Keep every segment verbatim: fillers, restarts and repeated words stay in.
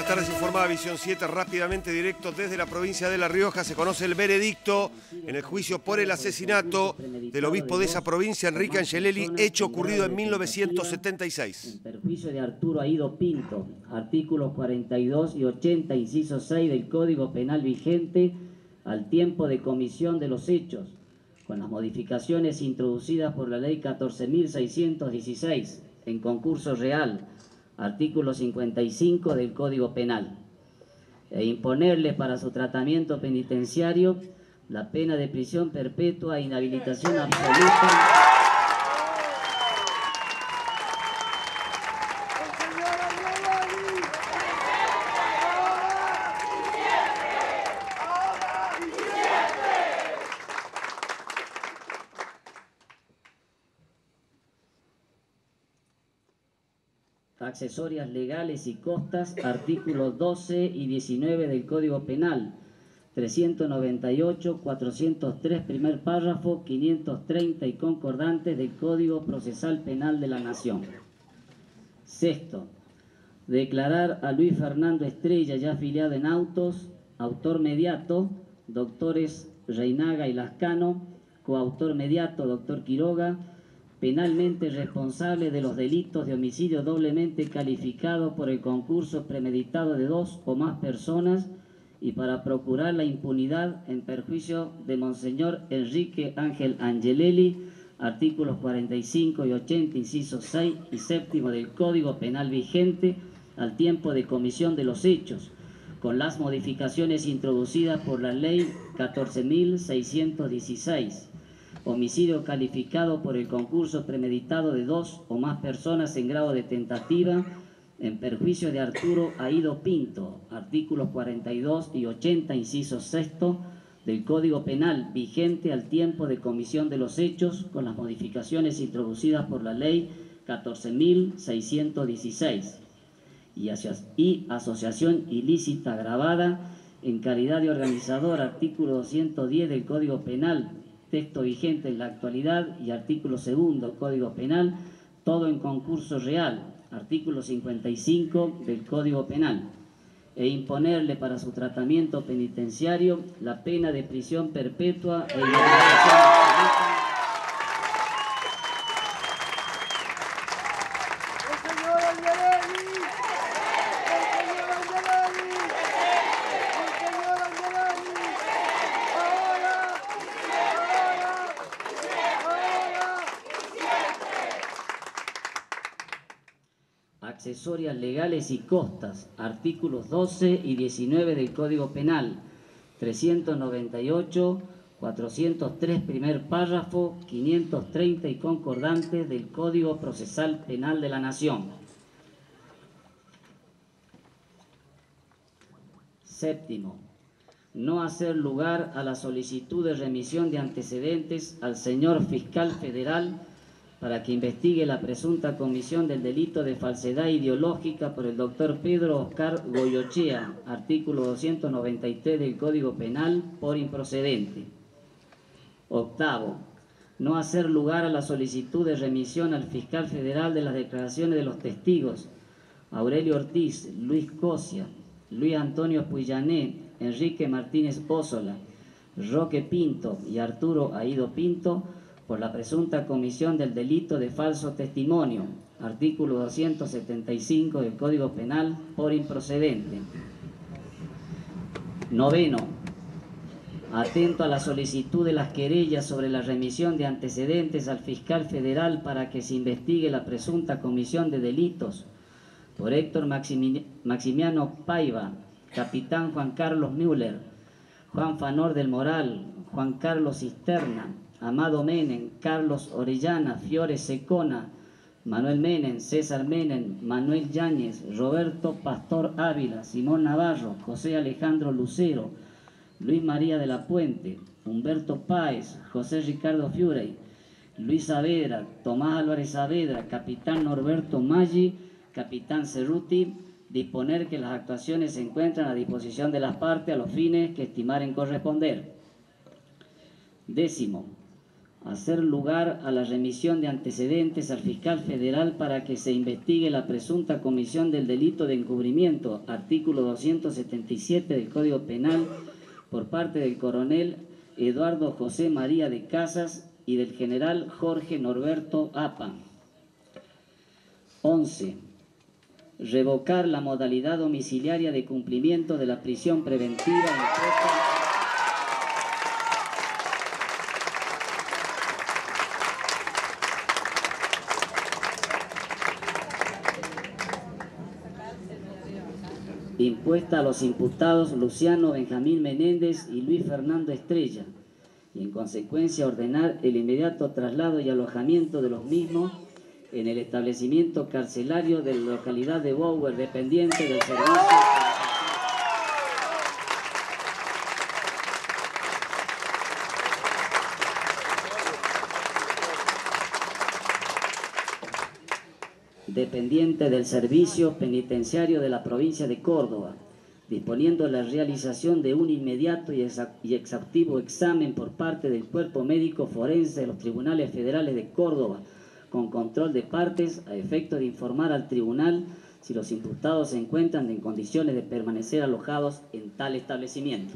tardes, informada Visión siete, rápidamente directo desde la provincia de La Rioja. Se conoce el veredicto en el juicio por el asesinato del obispo de esa provincia, Enrique Angelelli, hecho ocurrido en mil novecientos setenta y seis. En perjuicio de Arturo Aído Pinto, artículos cuarenta y dos y ochenta, inciso seis del Código Penal vigente, al tiempo de comisión de los hechos, con las modificaciones introducidas por la Ley catorce mil seiscientos dieciséis, en concurso real, artículo cincuenta y cinco del Código Penal, e imponerle para su tratamiento penitenciario la pena de prisión perpetua e inhabilitación absoluta. Accesorias legales y costas, artículos doce y diecinueve del Código Penal, trescientos noventa y ocho, cuatrocientos tres, primer párrafo, quinientos treinta y concordantes del Código Procesal Penal de la Nación. Sexto, declarar a Luis Fernando Estrella, ya afiliado en autos, autor mediato, doctores Reinaga y Lascano, coautor mediato, doctor Quiroga, penalmente responsable de los delitos de homicidio doblemente calificado por el concurso premeditado de dos o más personas y para procurar la impunidad en perjuicio de Monseñor Enrique Ángel Angelelli, artículos cuarenta y cinco y ochenta, incisos seis y séptimo del Código Penal vigente, al tiempo de comisión de los hechos, con las modificaciones introducidas por la Ley catorce mil seiscientos dieciséis. Homicidio calificado por el concurso premeditado de dos o más personas en grado de tentativa en perjuicio de Arturo Aído Pinto, artículos cuarenta y dos y ochenta, inciso sexto del Código Penal vigente al tiempo de comisión de los hechos, con las modificaciones introducidas por la Ley catorce mil seiscientos dieciséis, y, y asociación ilícita agravada en calidad de organizador, artículo doscientos diez del Código Penal, texto vigente en la actualidad, y artículo segundo, Código Penal, todo en concurso real, artículo cincuenta y cinco del Código Penal, e imponerle para su tratamiento penitenciario la pena de prisión perpetua e inhabilitación absoluta. Accesorias legales y costas, artículos doce y diecinueve del Código Penal, trescientos noventa y ocho, cuatrocientos tres, primer párrafo, quinientos treinta y concordantes del Código Procesal Penal de la Nación. Séptimo, no hacer lugar a la solicitud de remisión de antecedentes al señor fiscal federal para que investigue la presunta comisión del delito de falsedad ideológica por el doctor Pedro Oscar Goyochea, artículo doscientos noventa y tres del Código Penal, por improcedente. Octavo, no hacer lugar a la solicitud de remisión al fiscal federal de las declaraciones de los testigos Aurelio Ortiz, Luis Cosia, Luis Antonio Puillané, Enrique Martínez Ósola, Roque Pinto y Arturo Aído Pinto, por la presunta comisión del delito de falso testimonio, artículo doscientos setenta y cinco del Código Penal, por improcedente. Noveno, atento a la solicitud de las querellas sobre la remisión de antecedentes al fiscal federal para que se investigue la presunta comisión de delitos por Héctor Maximiano Paiva, capitán Juan Carlos Müller, Juan Fanor del Moral, Juan Carlos Cisterna, Amado Menem, Carlos Orellana, Fiore Secona, Manuel Menem, César Menem, Manuel Yáñez, Roberto Pastor Ávila, Simón Navarro, José Alejandro Lucero, Luis María de la Puente, Humberto Páez, José Ricardo Fiurey, Luis Saavedra, Tomás Álvarez Saavedra, capitán Norberto Maggi, capitán Cerruti, disponer que las actuaciones se encuentran a disposición de las partes a los fines que estimaren corresponder. Décimo, hacer lugar a la remisión de antecedentes al fiscal federal para que se investigue la presunta comisión del delito de encubrimiento, artículo doscientos setenta y siete del Código Penal, por parte del coronel Eduardo José María de Casas y del general Jorge Norberto Apa. once. Revocar la modalidad domiciliaria de cumplimiento de la prisión preventiva impuesta impuesta a los imputados Luciano Benjamín Menéndez y Luis Fernando Estrella, y en consecuencia ordenar el inmediato traslado y alojamiento de los mismos en el establecimiento carcelario de la localidad de Bower, dependiente del servicio dependiente del Servicio Penitenciario de la provincia de Córdoba, disponiendo la realización de un inmediato y exhaustivo examen por parte del Cuerpo Médico Forense de los Tribunales Federales de Córdoba, con control de partes, a efecto de informar al tribunal si los imputados se encuentran en condiciones de permanecer alojados en tal establecimiento.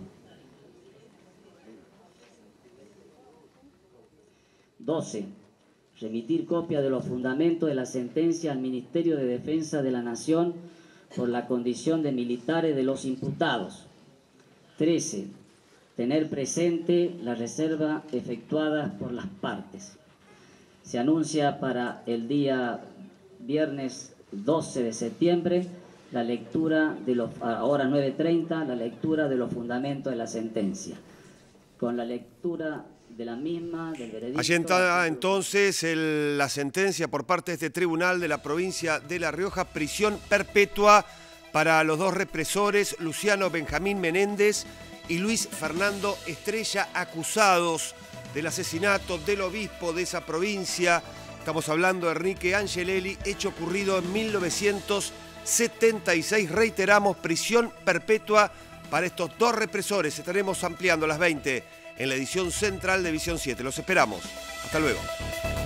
doce. Remitir copia de los fundamentos de la sentencia al Ministerio de Defensa de la Nación por la condición de militares de los imputados. trece. Tener presente la reserva efectuada por las partes. Se anuncia para el día viernes doce de septiembre la lectura de los, ahora nueve treinta, la lectura de los fundamentos de la sentencia. Con la lectura de la misma, del veredicto... Allí está entonces el, la sentencia por parte de este tribunal de la provincia de La Rioja, prisión perpetua para los dos represores, Luciano Benjamín Menéndez y Luis Fernando Estrella, acusados del asesinato del obispo de esa provincia. Estamos hablando de Enrique Angelelli, hecho ocurrido en mil novecientos setenta y seis. Reiteramos, prisión perpetua para estos dos represores. Estaremos ampliando a las veinte en la edición central de Visión siete. Los esperamos. Hasta luego.